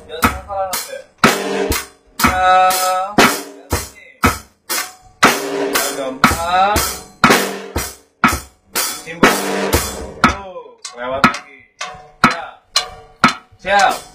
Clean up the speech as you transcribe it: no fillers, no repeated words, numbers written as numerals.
Jangan salah nanti. Nah, sini. Gampang. Simbol. Tuh, lewat lagi. Siap. Siap.